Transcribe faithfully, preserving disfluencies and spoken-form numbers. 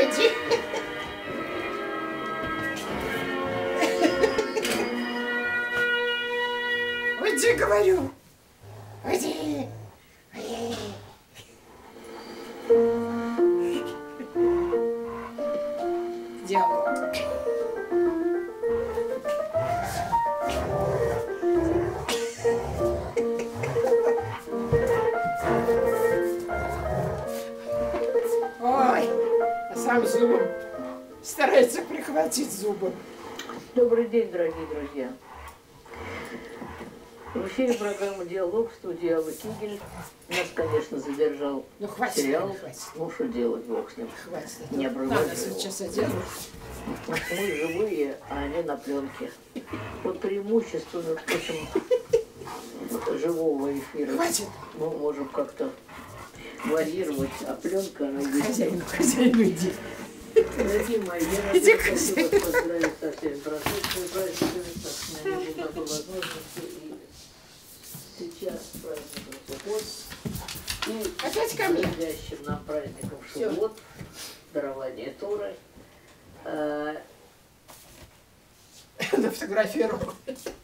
уходи. Уйди, говорю. Уйди. Уйди. Диалог. Ой, а сам зубом старается прихватить зубы. Добрый день, дорогие друзья. В эфире программа «Диалог», в студии Алла Кигель. Нас, конечно, задержал ну, хватит, сериал. Ну, хватит. Ну, что делать, бог с ним. Хватит. Не обрывать нас его. сейчас оденут. Мы живые, а они на пленке. Вот преимущество, между прочим, живого эфира. Хватит. Мы можем как-то варьировать, а пленка, она есть. Хозяину, хозяину иди. Дорогие мои, я Иди, хочу вас хозяин. поздравить со всеми прошедшими праздниками, так что у меня не было такой возможности. И сейчас праздник Суббот. И Опять ко мне. Следующим нам праздником Шавуот, дарование Торы. Нафотографировал.